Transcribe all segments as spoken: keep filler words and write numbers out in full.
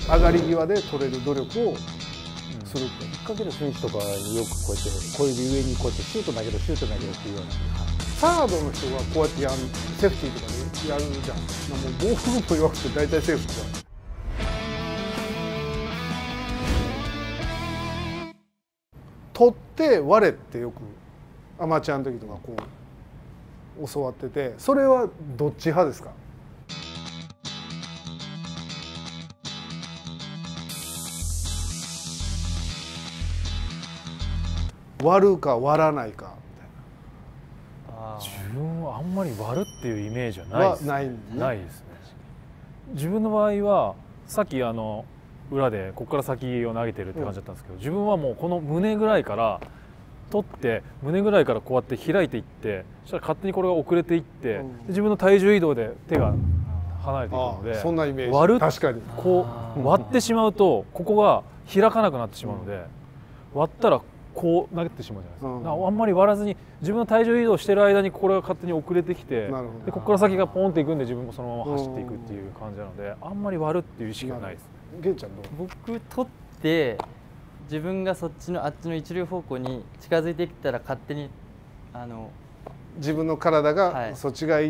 上がり際で取れる努力をするって。 引っ掛ける選手とかによくこうやって小指上にこうやってシュート投げるシュート投げるっていうような。 サードの人がこうやってやるセーフティーとかでやるじゃん。もうボールも弱くて大体セーフじゃん。取って割れってよくアマチュアの時とかこう教わってて、それはどっち派ですか？割るか割らないかみたいな。 自分はあんまり割るっていうイメージはないですね。 ないんでね。 ないですね。自分の場合はさっきあの裏でここから先を投げてるって感じだったんですけど、自分はもうこの胸ぐらいから取って胸ぐらいからこうやって開いていって、そしたら勝手にこれが遅れていって、自分の体重移動で手が離れていくので、 そんなイメージ。 割る確かにこう割ってしまうとここが開かなくなってしまうので、割ったらこう投げてしまうじゃないですか。だからあんまり割らずに自分の体重移動してる間にこれが勝手に遅れてきて、でここから先がポンっていくんで自分もそのまま走っていくっていう感じなので、あんまり割るっていう意識がないですね。 ゲンちゃんどう？ 僕取って自分がそっちのあっちの一塁方向に近づいてきたら勝手にあの自分の体がそっちが行って、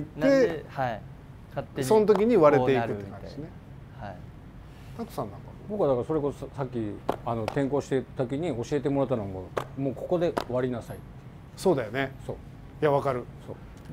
はい、勝手にその時に割れていくって感じですね。はい。タクさんなんか僕はだからそれこそさっきあの転校してた時に教えてもらったのはもうもうここで割りなさい。 そうだよね。そう。いやわかる。 そう。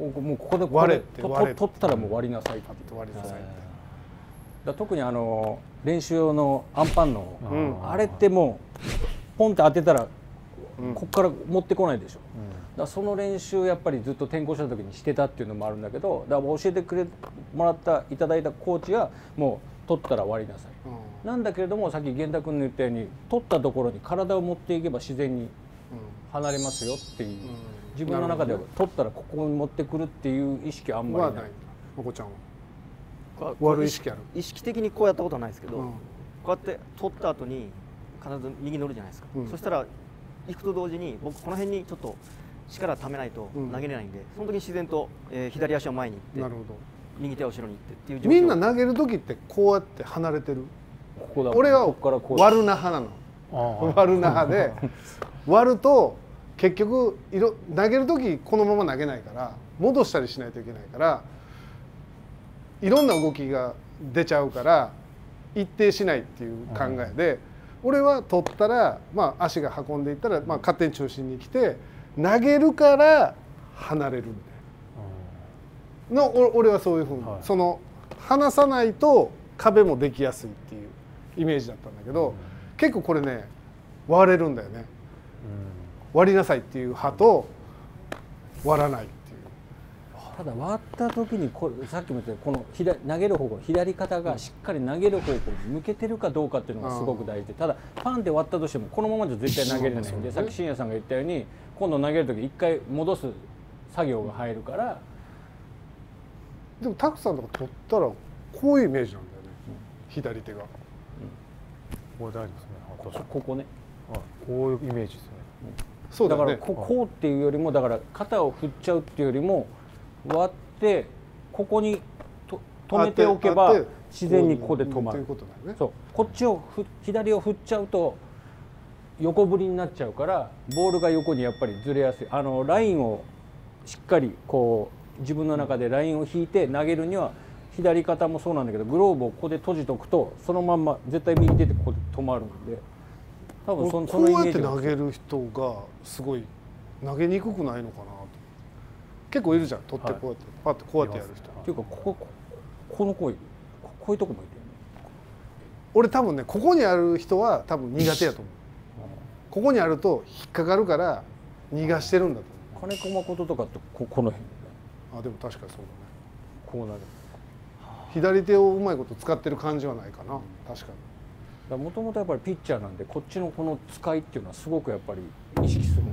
もうもうここで割れって割れ取ったらもう割りなさいって割りなさいって。 だ特にあの練習用のアンパンの、うん、あれってもうポンって当てたら、うん、ここから持ってこないでしょ、うん、だからその練習やっぱりずっと転校した時にしてたっていうのもあるんだけど、だから教えてくれもらったいただいたコーチがもう取ったら割りなさい、うん、なんだけれどもさっき源太君の言ったように取ったところに体を持っていけば自然に離れますよっていう、うん、自分の中では取ったらここに持ってくるっていう意識はあんまりない。 まこちゃんは割る意識ある？ 意識的にこうやったことはないですけど、うん、こうやって取った後に必ず右に乗るじゃないですか、うん、そしたら行くと同時に僕この辺にちょっと力ためないと投げれないんで、うん、その時に自然と、えー、左足を前に行って、なるほど、右手を後ろに行ってっていう状況。みんな投げる時ってこうやって離れてる？ここだ。俺は割るな派なの。割るな派で割ると結局色投げる時このまま投げないから戻したりしないといけないから。いろんな動きが出ちゃうから一定しないっていう考えで、俺は取ったら、まあ、足が運んでいったら、まあ、勝手に中心に来て投げるから離れるみたいなの、俺はそういうふうに、はい、その離さないと壁もできやすいっていうイメージだったんだけど、うん、結構これね割れるんだよね、うん、割りなさいっていう派と割らない。 ただ割った時にこれさっきも言ったこの左投げる方向左肩がしっかり投げる方向に向けてるかどうかっていうのがすごく大事で、ただパンで割ったとしてもこのままじゃ絶対投げれないんで、さっき信也さんが言ったように今度投げる時一回戻す作業が入るから。 でもタクさんとか取ったらこういうイメージなんだよね、うん、左手が、うん、 これ大事ですね。 こ, ここね、 はい、こういうイメージですね、 うん、そうだね、だからここうっていうよりもだから肩を振っちゃうっていうよりも割ってここにと止めておけば自然にここで止まる。そうこっちをふ左を振っちゃうと横振りになっちゃうからボールが横にやっぱりずれやすい。あのラインをしっかりこう自分の中でラインを引いて投げるには左肩もそうなんだけどグローブをここで閉じておくとそのまんま絶対右手でここで止まるんで、多分 そ, そのイメージが。 こうやって投げる人がすごい投げにくくないのかな。結構いるじゃん、取ってこうやって、パッとこうやってやる人。 っていうかこここのこういうこういうとこもいて、 俺多分ねここにある人は多分苦手やと思う。ここにあると引っかかるから逃がしてるんだと思う。金子誠とかってここの辺。 あでも確かにそうだね。 こうなる。 左手をうまいこと使ってる感じはないかな。確かに。もともとやっぱりピッチャーなんでこっちのこの使いっていうのはすごくやっぱり意識するんです。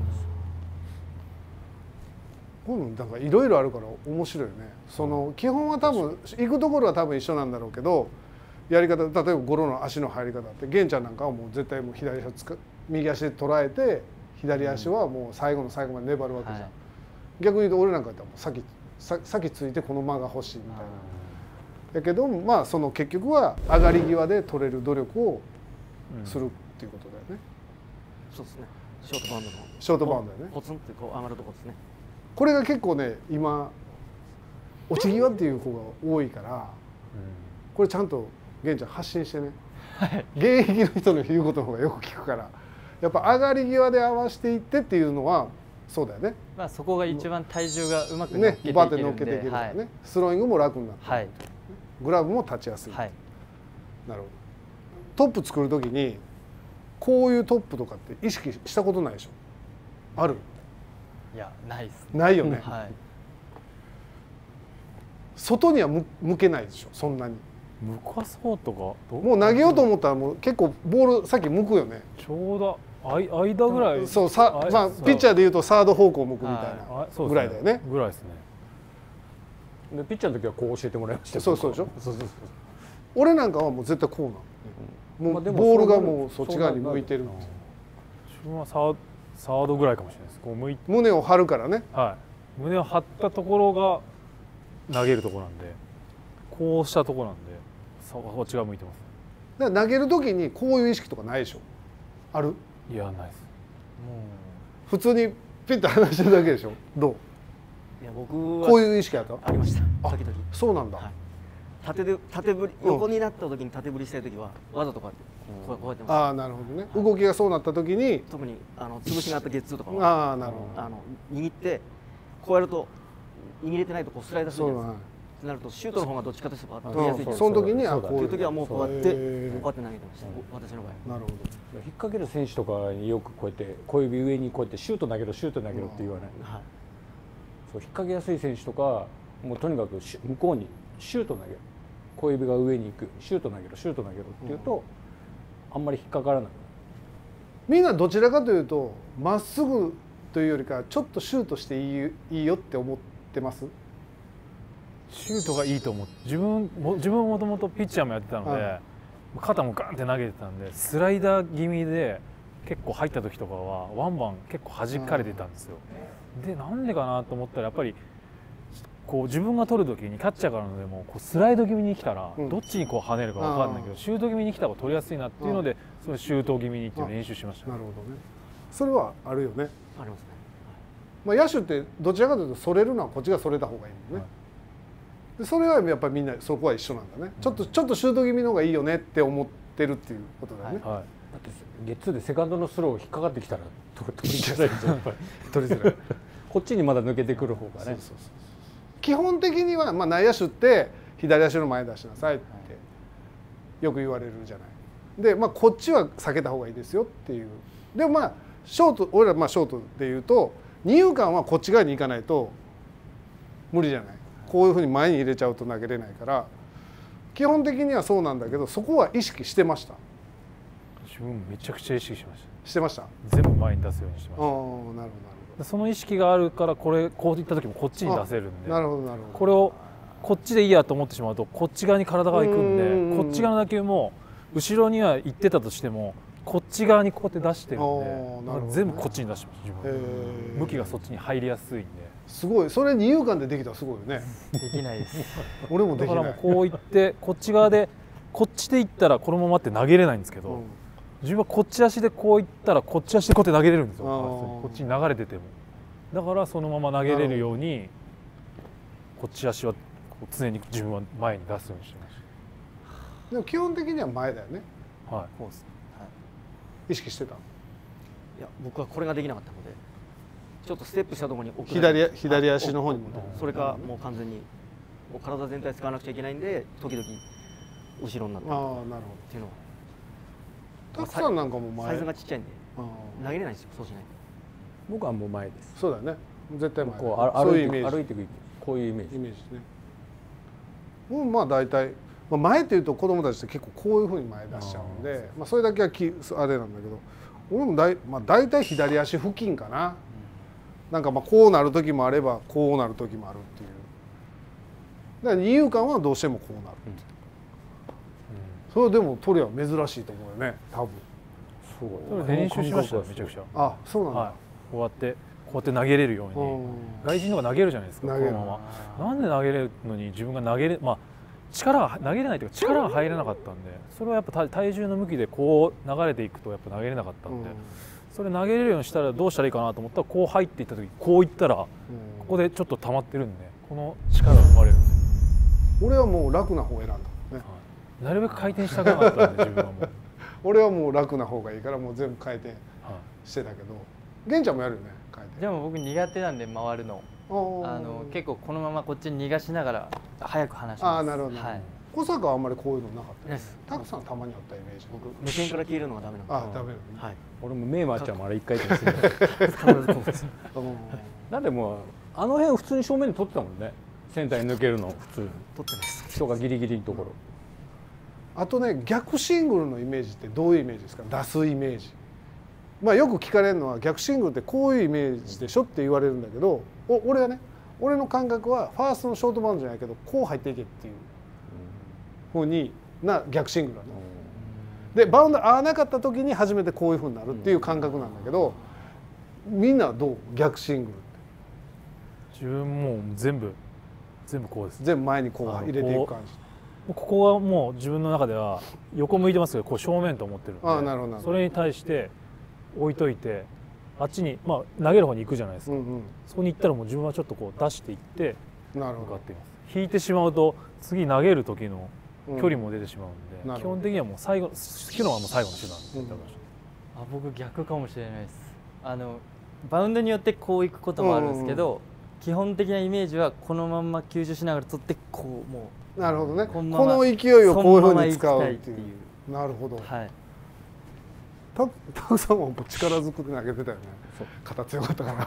こういうのなんかいろいろあるから面白いよね。その基本は多分行くところは多分一緒なんだろうけど、やり方例えばゴロの足の入り方って源ちゃんなんかはもう絶対もう左足をつか右足で捉えて左足はもう最後の最後まで粘るわけじゃん、はい、逆に言うと俺なんかやったらもう先先ついてこの間が欲しいみたいなだけどまあその結局は上がり際で取れる努力をするっていうことだよね。 そうですね。ショートバウンドのショートバウンドだよね。 ポツンってこう上がるとこですね。 これが結構ね今落ち際っていう子が多いから、これちゃんと玄ちゃん発信してね、現役の人の言うことの方がよく聞くから、やっぱ上がり際で合わせていってっていうのはそうだよね。 まあそこが一番体重がうまく乗っけていけるんで、 ね、バーって乗っけていけるからね、はい、スローイングも楽になって、 はい、 グラブも立ちやすい、 はい、 なるほど。トップ作る時にこういうトップとかって意識したことないでしょ？ある？ いやないです、 ね、ないよね、 はい、 外には向向けないでしょそんなに。 向かそうとかもう投げようと思ったらもう結構ボールさっき向くよね。 ちょうど間ぐらい、 そうさ、まあピッチャーでいうとサード方向向くみたいなぐらいだよね。 ぐらいですね。 でピッチャーの時はこう教えてもらいました。 そうそうでしょ。 そうそうそう。 俺なんかはもう絶対こうなの。もうボールがもうそっち側に向いてる。 自分はサーサードぐらいかもしれないです。こう向い胸を張るからね。 はい。胸を張ったところが投げるところなんで、こうしたところなんで、こっち側向いてます。 だから投げる時にこういう意識とかないでしょ。ある？ いやないです。もう普通にピッと離してるだけでしょ。どう？ いや僕はこういう意識あった？ ありました。時々。 そうなんだ。 はい、縦で縦振り横になった時に縦振りしたい時はわざとこうやってこうこうやってます。 ああなるほどね。動きがそうなった時に特にあの潰しがあったゲッツーとかはああなるほど。 あの握ってこうやると握れてないとこうスライダーするじゃないですか。なるとシュートの方がどっちかというと取りやすい。 その時にはこういう時はもうこうやってこうやって投げてました。私の場合。 なるほど。 引っ掛ける選手とかによくこうやって小指上にこうやってシュート投げろシュート投げろって言わない。はい。そう引っ掛けやすい選手とかもうとにかく向こうにシュート投げる。小指が上に行くシュート投げろシュート投げろっていうとあんまり引っかからない。 みんなどちらかというとまっすぐというよりかちょっとシュートしていいいいよって思ってます？ シュートがいいと思って自分も自分ももともとピッチャーもやってたので、肩もガンって投げてたんでスライダー気味で結構入った時とかはワンバン結構弾かれてたんですよ。でなんでかなと思ったらやっぱりこう自分が取る時にキャッチャーからのでもこうスライド気味に来たらどっちにこう跳ねるか分かんないけど、シュート気味に来た方が取りやすいなっていうのでそのシュート気味にっていう練習しました。 なるほどね。それはあるよね。 ありますね。 まあ野手ってどちらかというとそれるのはこっちがそれた方がいいもんね。でそれはやっぱりみんなそこは一緒なんだね。ちょっとちょっとシュート気味の方がいいよねって思ってるっていうことだよね。 はい、だってゲッツーでセカンドのスロー引っかかってきたら取りづらいですよやっぱり。 取りづらい。 こっちにまだ抜けてくる方がね。そうそうそう。 基本的にはまあ内野手って左足の前出しなさいってよく言われるじゃない。でまあこっちは避けた方がいいですよっていう。でもまあショート俺らまあショートで言うと二遊間はこっち側に行かないと無理じゃない。こういうふうに前に入れちゃうと投げれないから基本的にはそうなんだけどそこは意識してました。 自分めちゃくちゃ意識しました。 してました。 全部前に出すようにしてました。 ああなるほどなるほど。 その意識があるからこれこういった時もこっちに出せるんで、 なるほどなるほど。 これをこっちでいいやと思ってしまうとこっち側に体が行くんでこっち側の打球も後ろには行ってたとしてもこっち側にこうやって出してるんで、ね、全部こっちに出してます自分。向きがそっちに入りやすいんで。 すごい。それ二遊間でできたらすごいよね。 できないです。 俺もできない。 だからもうこういってこっち側でこっちで行ったらこのままって投げれないんですけど、うん、自分はこっち足でこういったらこっち足でこうやって投げれるんですよ。こっちに流れてても。だからそのまま投げれるようにこっち足は常に自分は前に出すようにしてました。 でも基本的には前だよね。 はい。 そうですね。はい。 意識してた。いや僕はこれができなかったので、ちょっとステップしたところに置く左左足の方にも。 それかもう完全にもう体全体使わなくちゃいけないんで時々後ろになって。 ああなるほど。 っていうのは。 たくさんなんかも前。 サイズがちっちゃいんで投げれないんですよそうしないと。 僕はもう前です。 そうだよね。絶対前。 こう歩いて歩いていくこういうイメージ。 イメージね。もうまあ大体、まあ、前っていうと子供たちって結構こういうふうに前出しちゃうんで、あまあそれだけはきあれなんだけど、俺もだいまあ大体左足付近かな。うん、なんかまあこうなる時もあればこうなる時もあるっていう。だから二遊間はどうしてもこうなるっていう。うん、それでも取りは珍しいと思うよね。多分。 それ練習しましたよめちゃくちゃ。 あ、そうなんだ。 はい、こうやってこうやって投げれるように外人の方が投げるじゃないですかこのまま。なんで投げれるのに自分が投げれまあ力が投げれないというか力が入れなかったんで、それはやっぱ体重の向きでこう流れていくとやっぱ投げれなかったんで、それ投げれるようにしたらどうしたらいいかなと思ったら、こう入っていった時こういったらここでちょっと溜まってるんで、この力が生まれるんですよ。 俺はもう楽な方を選んだね、はい、 なるべく回転したくなかったんで自分はもう俺はもう楽な方がいいからもう全部回転してたけど、玄ちゃんもやるよね回転。 でも僕苦手なんで回るのあの結構このままこっちに逃がしながら早く離します。 ああなるほど、 はい、 小坂はあんまりこういうのなかったです。 たくさんたまにあったイメージ。 僕目線から消えるのがダメなんで。 あダメ、 はい、俺も目回っちゃうもんあれ一回転するなんでもうあの辺普通に正面に取ってたもんね、センターに抜けるの普通に取ってます。 人がギリギリのところ。 あとね、逆シングルのイメージってどういうイメージですか？出すイメージ。まあよく聞かれるのは逆シングルってこういうイメージでしょって言われるんだけど、お俺はね、俺の感覚はファーストのショートバウンドじゃないけどこう入っていけっていうふうにな逆シングルだね。でバウンド合わなかった時に初めてこういうふうになるっていう感覚なんだけど、みんなはどう？逆シングルって。 自分もう全部全部こうです。 全部前にこう入れていく感じ。 ここはもう自分の中では横向いてますけど、こう正面と思ってるんで、 ああなるほど、 それに対して置いといてあっちに、まあ、投げる方に行くじゃないですか、うんうん、そこに行ったらもう自分はちょっとこう出していって向かっています。引いてしまうと次投げる時の距離も出てしまうんで、うん、基本的にはもう最後引くのがもう最後の手段って言ってました、うん、 あ僕逆かもしれないです。あのバウンドによってこう行くこともあるんですけど、うんうん、基本的なイメージはこのまんま吸収しながら取ってこうもうなるほどね、この勢いをこういうふうに使うっていう。なるほど。 はい。 たたくさんは力ずくで投げてたよね。肩強かったから。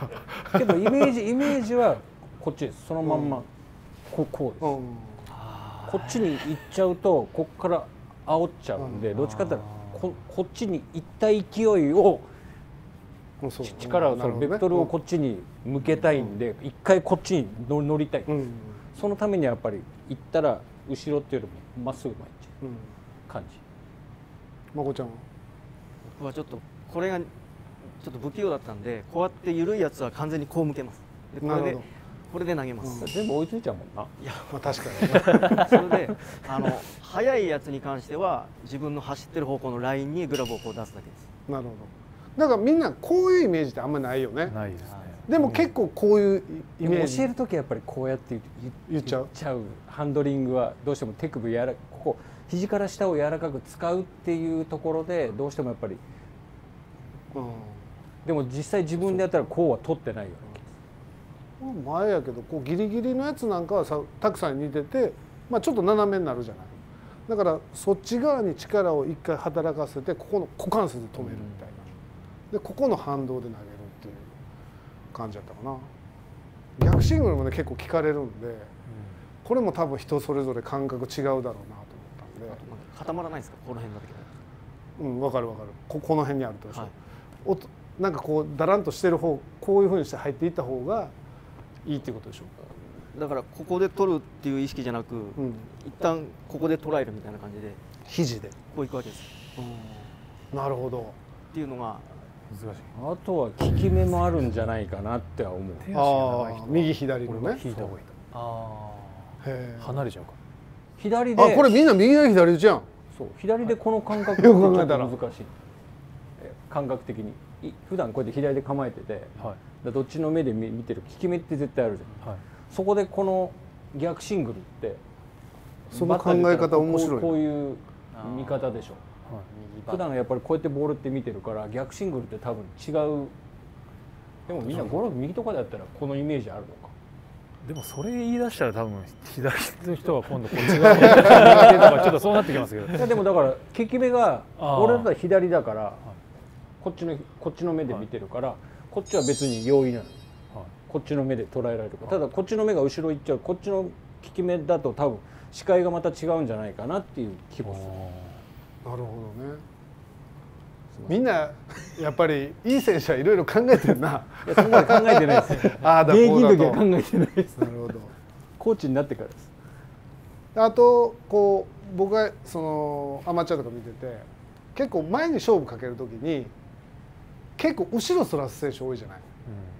けどイメージイメージはこっちです。そのまんま、うん、ここうです、うん。こっちに行っちゃうとこっから煽っちゃうんで、うん、どっちかっていうとここっちに行った勢いを力をそのベクトルをこっちに向けたいんで、一回こっちに乗りたい。うん、そのためにはやっぱり行ったら後ろっていうよりもまっすぐ前に行っちゃう感じ。 まこちゃんは？ 僕はちょっとこれがちょっと不器用だったんで、こうやって緩いやつは完全にこう向けます。でこれでこれで投げます。 うん、全部追いついちゃうもんな。 いや、 まあ、確かに、 それであの速いやつに関しては自分の走ってる方向のラインにグラブをこう出すだけです。 なるほど。だからみんなこういうイメージってあんまりないよね。 ないですね。 でも結構こういうイメージ。 教える時はやっぱりこうやって言っちゃう。 ちゃうハンドリングはどうしても手首やらここ肘から下を柔らかく使うっていうところでどうしてもやっぱり。うん、でも実際自分でやったらこうは取ってないよね。 前やけどこうギリギリのやつなんかはさたくさんに似てて、まあ、ちょっと斜めになるじゃない。だからそっち側に力を一回働かせてここの股関節で止めるみたいな。でここの反動で投げるっていう感じだったかな。逆シングルもね結構聞かれるんで、うん、これも多分人それぞれ感覚違うだろうなと思ったんで。 固まらないですかこの辺の時は。 うん分かる分かる。ここの辺にあるとでしょ。はい、おとなんかこうだらんとしてる方こういうふうにして入っていった方がいいっていうことでしょ。 だからここで取るっていう意識じゃなく、うん、一旦ここで捉えるみたいな感じで肘でこういくわけです。 うん、なるほど。 っていうのが難しい。あとは効き目もあるんじゃないかなっては思う。 ああ右左のね。 引いた方がいい。ああ。へえ。離れちゃうか。 左で。 あこれみんな右左左じゃん。 そう左でこの感覚よく考えたら難しい。感覚的に普段こうやって左で構えてて、はい、どっちの目で見てる効き目って絶対あるじゃん、はい、そこでこの逆シングルってその考え方面白い。 こういう見方でしょ、はい、普段やっぱりこうやってボールって見てるから逆シングルって多分違う。でもみんなゴルフ右とかだったらこのイメージあるのか。 でもそれ言い出したら多分左の人は今度こっち側に見てとかちょっとそうなってきますけど。 いやでもだから効き目が俺だったら左だから、はい、こっちのこっちの目で見てるから、はい、こっちは別に容易なの、はい、こっちの目で捉えられるから、ただこっちの目が後ろ行っちゃうこっちの効き目だと多分視界がまた違うんじゃないかなっていう気もする。 なるほどね。みんなやっぱりいい選手はいろいろ考えてるな。 いやそこまで考えてないです。ああだこうだと。現役の時は考えてないです。なるほど。コーチになってからです。 あとこう僕がそのアマチュアとか見てて結構前に勝負かける時に結構後ろそらす選手多いじゃない。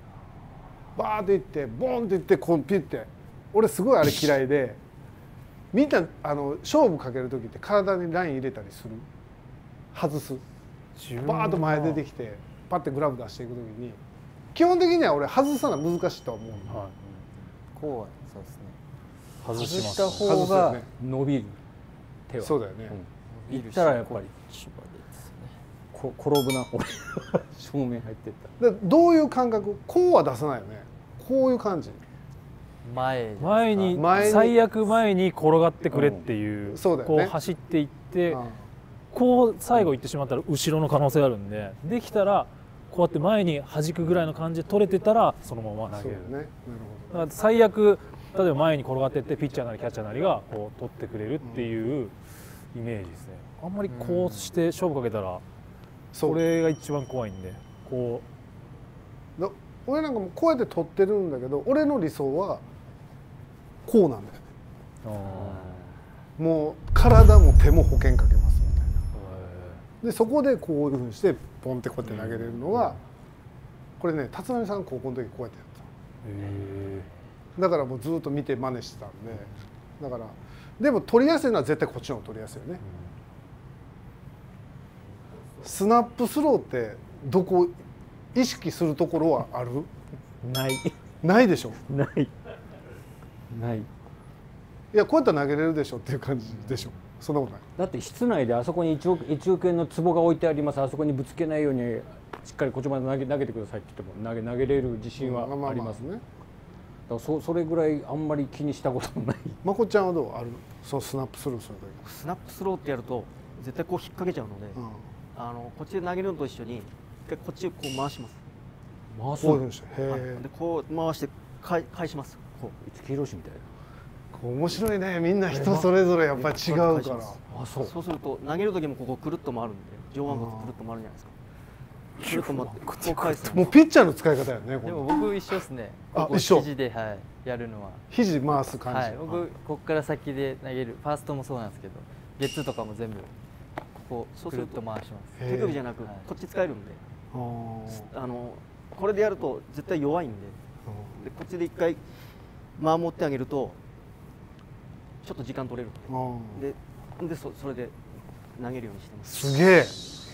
うん、バーっていってボンっていってこうピッて俺すごいあれ嫌いでみんなあの勝負かける時って体にライン入れたりする？外す？バーッと前出てきてパッてグラブ出していく時に基本的には俺外さな難しいとは思う、はい、 こうはそうですね。 外した方が伸びる。手はそうだよね。 いったらやっぱりこ転ぶな俺正面入ってった。 でどういう感覚？こうは出さないよね。こういう感じ。 前前に最悪前に転がってくれっていう、うん、そうだよね、こう走っていって、うん、こう最後行ってしまったら後ろの可能性があるんで、できたらこうやって前に弾くぐらいの感じで取れてたらそのまま投げる。そうね、なるほど。だから最悪例えば前に転がっていってピッチャーなりキャッチャーなりがこう取ってくれるっていうイメージですね。あんまりこうして勝負かけたらそれが一番怖いんで、こう俺なんかもこうやって取ってるんだけど、俺の理想はこうなんだよね。もう体も手も保険かけますみたいな。でそこでこういうふうにしてポンってこうやって投げれるのが、これね立浪さん高校の時こうやってやった。だからもうずっと見て真似してたんで、だからでも取りやすいのは絶対こっちの方が取りやすいよね。スナップスローってどこ意識するところはある？ ない。 ないでしょ？ ない。ない。いやこうやったら投げれるでしょっていう感じでしょ。そんなことない。 だって室内であそこにいちおくえんの壺が置いてあります。あそこにぶつけないようにしっかりこっちまで投げ投げてくださいって言っても投げ投げれる自信はありますね。だからそそれぐらいあんまり気にしたこともない。 まこちゃんはどうある？そうスナップスローするとき。 スナップスローってやると絶対こう引っ掛けちゃうので、うん、あのこっちで投げるのと一緒に一回こっちをこう回します。 回す。 こういうふうにして。へはい、でこう回して返返します。こう五木ひろしみたいな。 面白いね。みんな人それぞれやっぱり違うから。 あ、そう。そうすると投げる時もここくるっと回るんで、上腕骨くるっと回るじゃないですか。くるっと回ってこう返す。 もうピッチャーの使い方やね。 でも僕一緒ですね。 あ、一緒。 肘ではいやるのは。 肘回す感じ。 はい。僕こっから先で投げる。ファーストもそうなんですけど、ゲッツーとかも全部こうくるっと回します。 手首じゃなくこっち使えるんで、あのこれでやると絶対弱いんで、でこっちで一回守ってあげると。ちょっと時間取れるで、で そ, それで投げるようにしてます。 すげえ。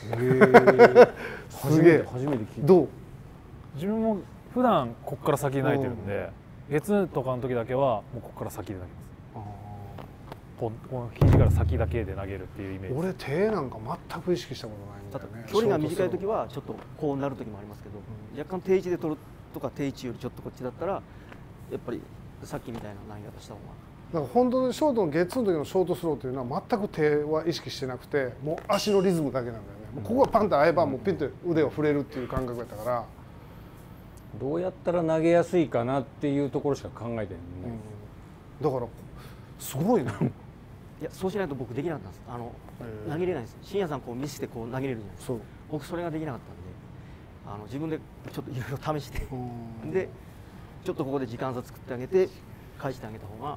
すげえ。 初めて聞いた。 どう？ 自分も普段こっから先で投げてるんで、月とかの時だけはもうこっから先で投げます。この肘から先だけで投げるっていうイメージ。 俺手なんか全く意識したことないんだよね。 距離が短い時はちょっとこうなる時もありますけど、うん、若干定位置で取るとか定位置よりちょっとこっちだったらやっぱりさっきみたいな投げ方した方が。 なんか本当にショートのゲッツーの時のショートスローというのは全く手は意識してなくて、もう足のリズムだけなんだよね。もうここがパンと合えばもうピンと腕を振れるっていう感覚だったから、 どうやったら投げやすいかなっていうところしか考えてない、 うん、だからすごいな。いやそうしないと僕できなかったんです。あの投げれないです。信也さんこう見せてこう投げれるじゃないですか。僕それができなかったんで、あの自分でちょっといろいろ試してでちょっとここで時間差作ってあげて返してあげた方が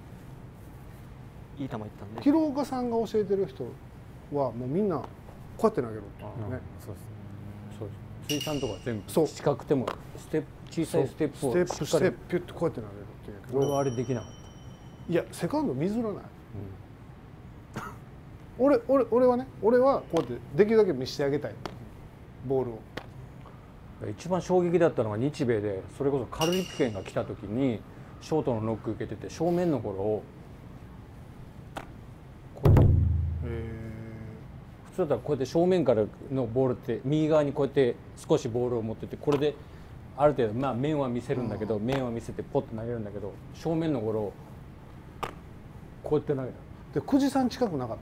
いい球いったんで。 広岡さんが教えてる人はもうみんなこうやって投げるっていうね。 そうです。そうです。水産とか全部近くてもステップ小さいステップをステップしてピュッとこうやって投げるっていうけど、 俺はあれできなかった。いやセカンド見ずらない。うん、俺俺俺はね、俺はこうやってできるだけ見せてあげたいボールを。 一番衝撃だったのが日米で、それこそカルリプケンが来た時にショートのノック受けてて正面の頃をこうやって、普通だったらこうやって正面からのボールって右側にこうやって少しボールを持ってて、これである程度まあ面は見せるんだけど、面は見せてポッと投げるんだけど、正面の頃をこうやって投げた。 で久慈さん近くなかった？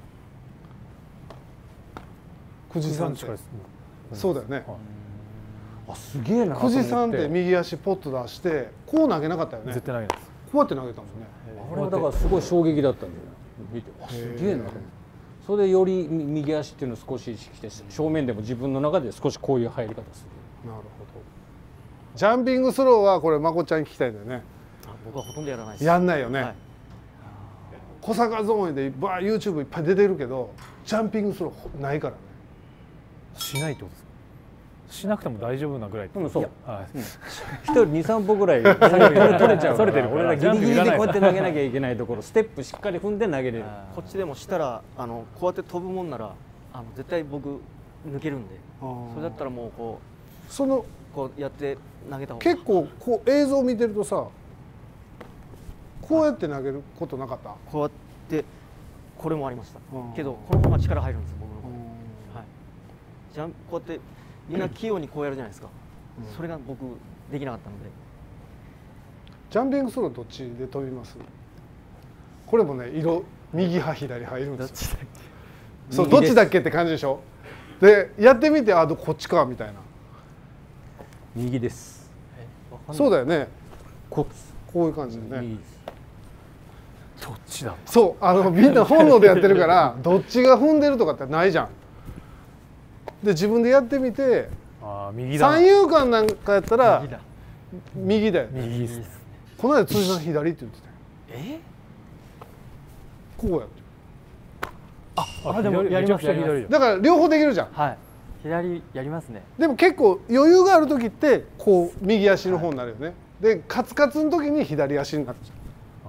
久慈さん近いですね。そうだよね。 あ、すげえな。 久慈さんって右足ポッと出してこう投げなかったよね。 絶対投げないです。 こうやって投げたもんね。 あれはだからすごい衝撃だったんだよ。見て、あ、すげえなと思って。それでより右足っていうのを少し意識して、正面でも自分の中で少しこういう入り方する。 なるほど。ジャンピングスローはこれまこちゃんに聞きたいんだよね。 あ、僕はほとんどやらないです。 やんないよね。 はい、 小坂ゾーンでバー YouTube いっぱい出てるけど、ジャンピングスローないからね。 しないってことですか？ しなくても大丈夫なぐらい。 でもそう、 はい、 一人二三歩ぐらい取れちゃうから俺らギリギリでこうやって投げなきゃいけないところステップしっかり踏んで投げれる。 こっちでもしたらあのこうやって飛ぶもんならあの絶対僕抜けるんで、それだったらもうこうそのこうやって投げた方が結構こう映像を見てるとさこうやって投げることなかった？ こうやってこれもありました、けどこの方が力入るんです僕の方、はい、じゃんこうやってみんな器用にこうやるじゃないですか、うん、それが僕できなかったので。 ジャンピングスローどっちで飛びます？これもね色右派左派いるんですよ。そうどっちだっけって感じでしょ。でやってみてあこっちかみたいな。 右です。 そうだよね。 ここういう感じでね。 どっちだ。 そうあのみんな本能でやってるからどっちが踏んでるとかってないじゃん。で自分でやってみて、 あ右だ。 三遊間なんかやったら右だよね。 右です。 この間辻さん左って言ってたよ。 え？ こうやって。 あ、あでもやりました左。 だから両方できるじゃん。 はい。左やりますね。でも結構余裕がある時ってこう右足の方になるよね。はい、でカツカツの時に左足になるじゃん。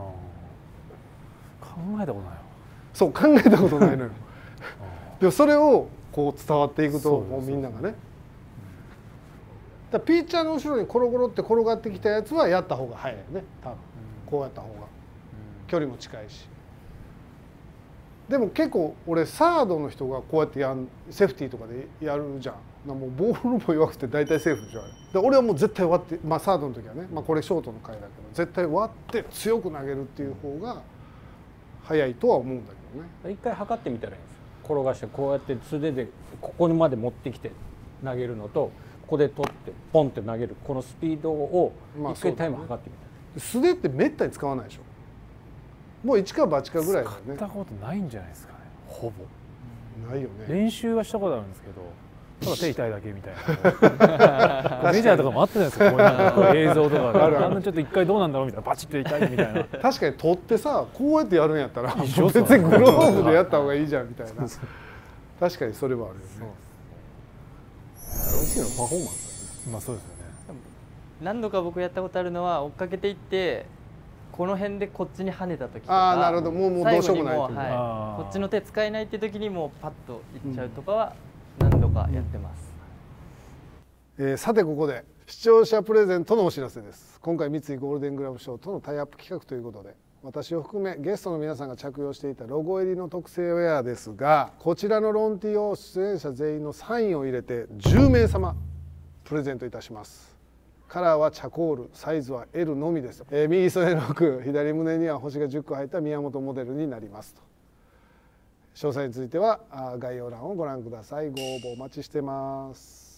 考えたことないよ。 そう考えたことないのよ。でもそれをこう伝わっていくともうみんながね。だピッチャーの後ろにコロコロって転がってきたやつはやった方が早いよね多分、こうやった方が距離も近いし。でも結構俺サードの人がこうやってやんセーフティーとかでやるじゃん。もうボールも弱くて大体セーフでしょあれ。で俺はもう絶対割って、まあ、サードの時はね、まあ、これショートの回だけど絶対割って強く投げるっていう方が早いとは思うんだけどね。 一回測ってみたらいいんですよ。転がしてこうやって素手でここにまで持ってきて投げるのとここで取ってポンって投げるこのスピードを一回タイム測ってみたら、 まあ、素手ってめったに使わないでしょ。もう一か八かぐらいだよね。 使ったことないんじゃないですかね。ほぼないよね。 練習はしたことあるんですけどただ手痛いだけみたいなメジャーとかもあったじゃないですか。こういうなんか映像とかであんなちょっと一回どうなんだろうみたいなバチッと痛いみたいな。 確かに取ってさこうやってやるんやったら別にグローブでやった方がいいじゃんみたいな。確かにそれはあるよね。 のパフォーマンス、 まあそうですよね。 何度か僕やったことあるのは追っかけていってこの辺でこっちに跳ねた時とか、 ああなるほど、もうもうどうしようもないという、 はい、こっちの手使えないって時にもうパッといっちゃうとかは何度かやってます、 うんうん、えー、さてここで視聴者プレゼントのお知らせです。今回三井ゴールデングラブ賞とのタイアップ企画ということで私を含めゲストの皆さんが着用していたロゴ入りの特製ウェアですが、こちらのロンティを出演者全員のサインを入れてじゅうめいさまプレゼントいたします。カラーはチャコール、サイズは エル のみです。えー、右袖の奥、左胸には星がじゅっこ入った宮本モデルになりますと。詳細については概要欄をご覧ください。ご応募お待ちしてます。